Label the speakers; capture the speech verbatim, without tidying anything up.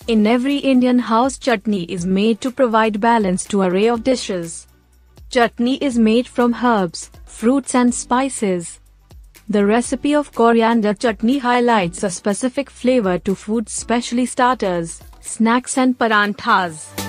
Speaker 1: In every Indian house, chutney is made to provide balance to an array of dishes. Chutney is made from herbs, fruits and spices. The recipe of coriander chutney highlights a specific flavor to foods, especially starters, snacks and paranthas.